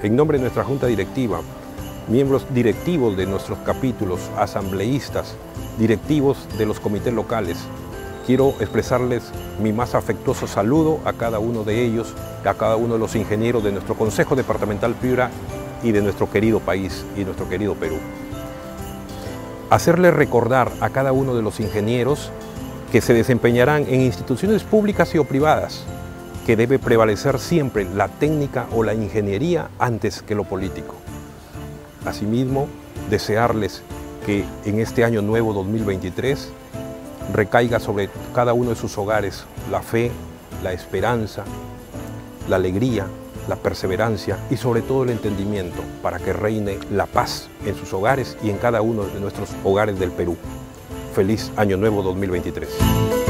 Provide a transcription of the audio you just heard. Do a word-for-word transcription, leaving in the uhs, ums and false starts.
En nombre de nuestra Junta Directiva, miembros directivos de nuestros capítulos, asambleístas, directivos de los comités locales, quiero expresarles mi más afectuoso saludo a cada uno de ellos, a cada uno de los ingenieros de nuestro Consejo Departamental Piura y de nuestro querido país y nuestro querido Perú. Hacerles recordar a cada uno de los ingenieros que se desempeñarán en instituciones públicas y o privadas, que debe prevalecer siempre la técnica o la ingeniería antes que lo político. Asimismo, desearles que en este año nuevo dos mil veintitrés recaiga sobre cada uno de sus hogares la fe, la esperanza, la alegría, la perseverancia y sobre todo el entendimiento para que reine la paz en sus hogares y en cada uno de nuestros hogares del Perú. Feliz Año Nuevo dos mil veintitrés.